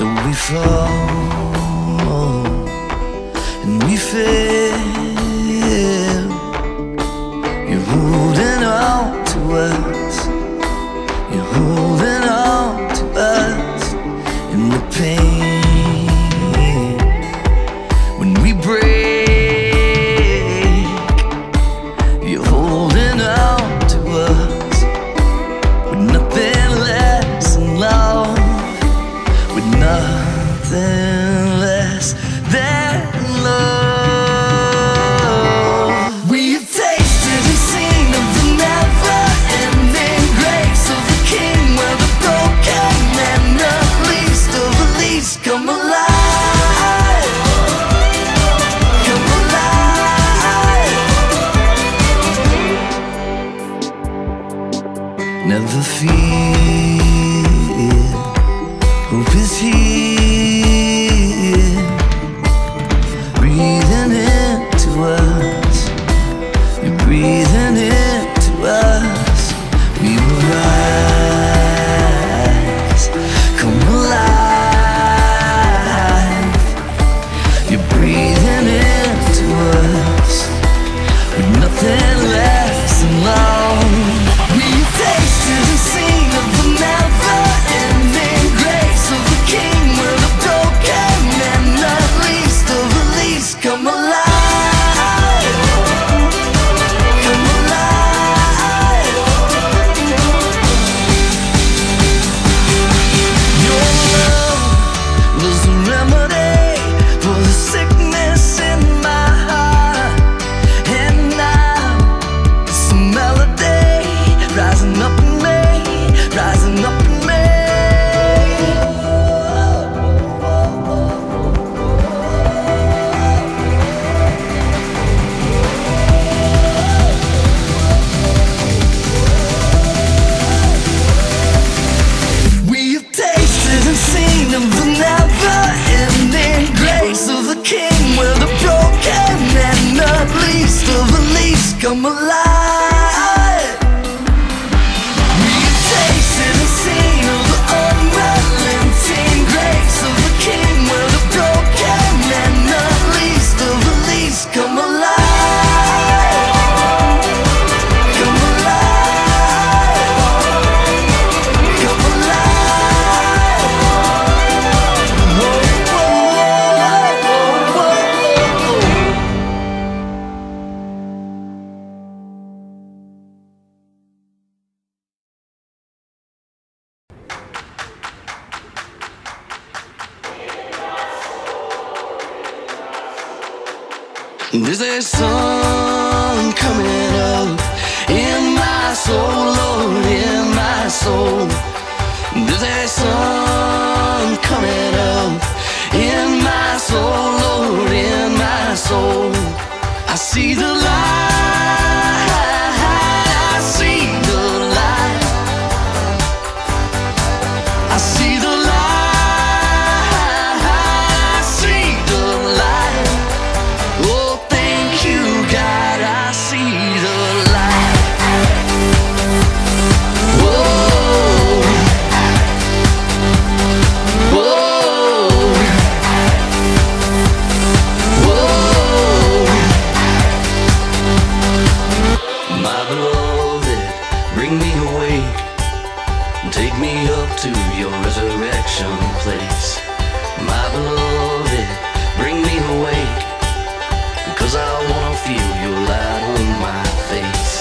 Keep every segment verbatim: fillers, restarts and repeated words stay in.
Though we fall and we fail, you're holding on to us. You're holding on to us in the pain. When we break, you're holding on to us with nothing less than love, with nothing less than love. We've tasted and seen of the never-ending grace of the King, where the broken and the least of the least come alive, come alive. Never fear, hope is here, breathing into us. You're breathing into us. We will rise, come alive. You're breathing into us with nothing less than love. We've tasted and seen of the never-ending grace of the King, where the broken and the least of the least come alive, come alive. Your love was the remedy for the sickness in my heart, and now it's a melody rising up in me, rising up in me. We have tasted and seen of the never-ending grace of the King, where the broken and the least of the least come alive. We've tasted and seen of the unrelenting grace of the King, where the broken and the least of the least come alive, come alive, come alive. Oh, oh, oh, oh, oh. There's a sun coming up in my soul, Lord, in my soul. There's a sun coming up in my soul, Lord, in my soul. I see the light, I see the light, I see the light, I see the light. Oh, thank you, God, I see the light. Whoa, whoa, whoa. My beloved, bring me awake, take me up to your resurrection place. My beloved, bring me awake, 'cause I wanna feel your light on my face.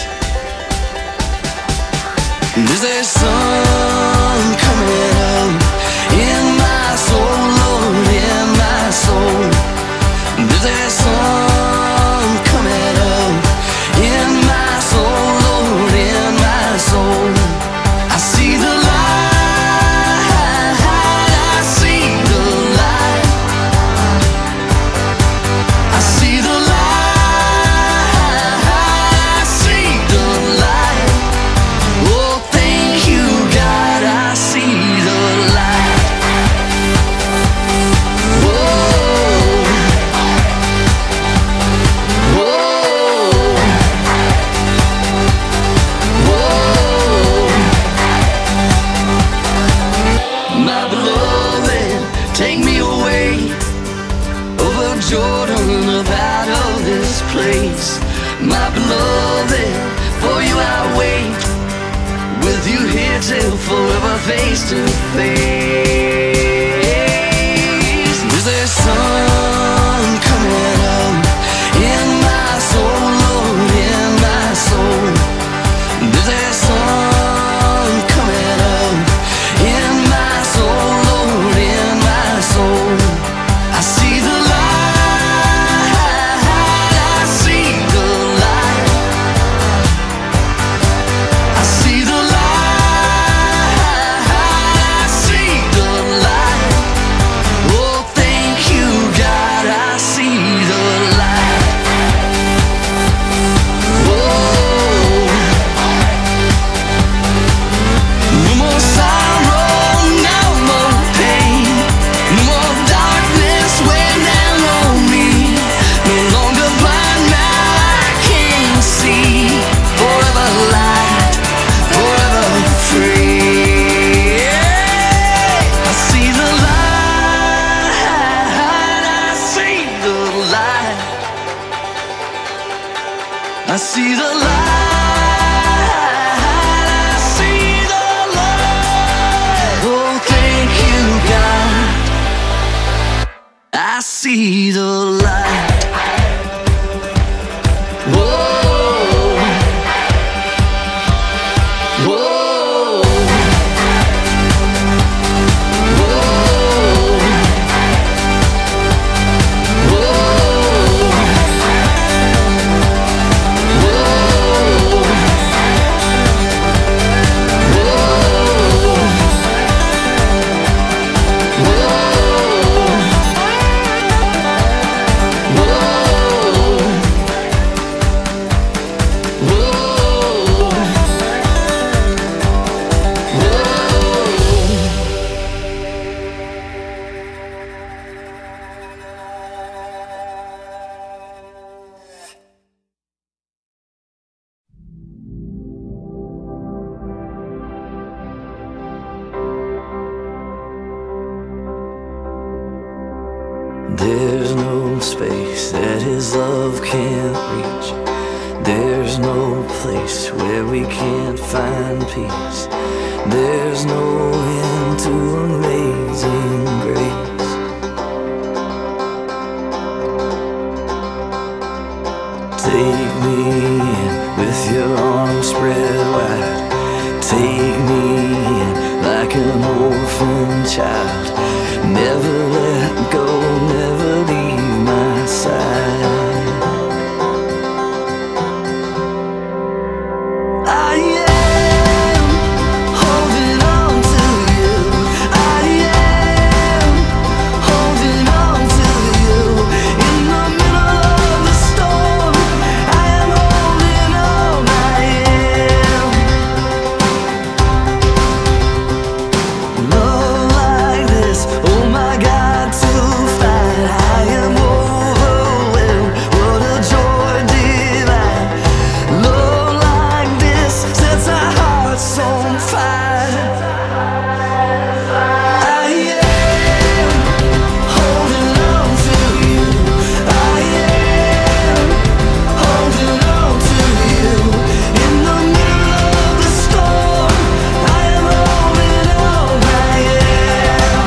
There's a sun coming up in my soul, Lord, in my soul. There's a sun coming up in my soul, Lord, in my soul. I see the light, I see the light, I see the light, I see the light. Oh, thank you, God. my beloved. For you I wait, with you here till forever, face to face. Is there sun coming up in my soul, Lord, in my soul? Is there sun coming up in my soul, Lord, in my soul? I see the light, I see the light, I see the light, I see the light. Oh, thank you, God, I see the light. Oh, no more sorrow, no more pain, no more darkness weighing down on me. No longer blind, now I can see. Forever light, forever free. I see the light, I see the light, I see the light, I see the light. Oh, thank you, God, I see the light. Whoa, whoa, whoa, There's no space that his love can't reach. There's no place where we can't find peace. There's no end to amazing grace. Take me in with your arms spread wide. Take me in like an orphan child. Never let go, never leave my side. I am holding on to you. I am holding on to you. In the middle of the storm, I am holding on. I am. Love like this, oh my God, to find. I am overwhelmed, what a joy divine. Love like this sets our hearts on fire. I am holding on to you. I am holding on to you. In the middle of the storm, I am holding on. I am.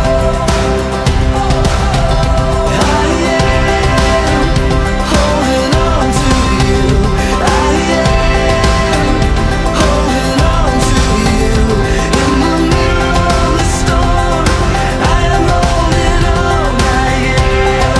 I am holding on to you. I am holding on to you. In the middle of the storm, I am holding on. I am.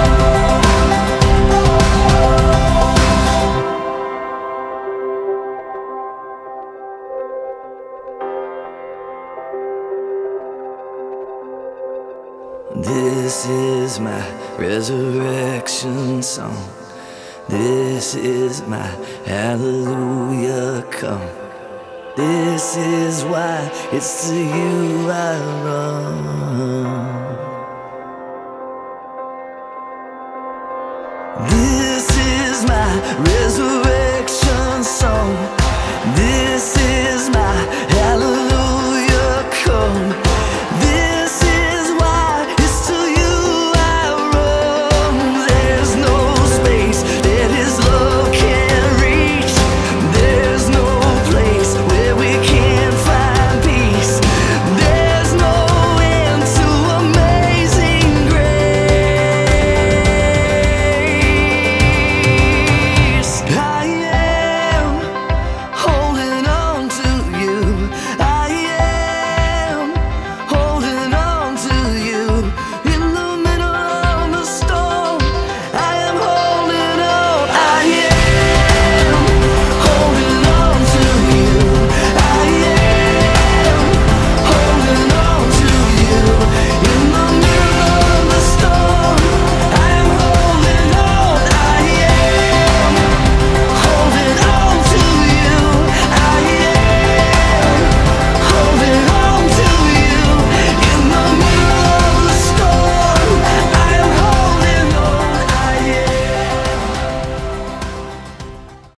This is my resurrection song. This is my hallelujah come. This is why it's to you I run. This is my resurrection.